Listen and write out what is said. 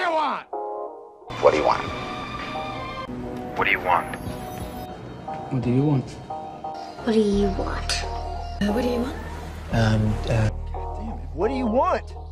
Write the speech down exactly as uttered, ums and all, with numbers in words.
you want? What do you want? What do you want? What do you want? What do you want? Uh, what do you want? Um, uh... Damn it, what do you want?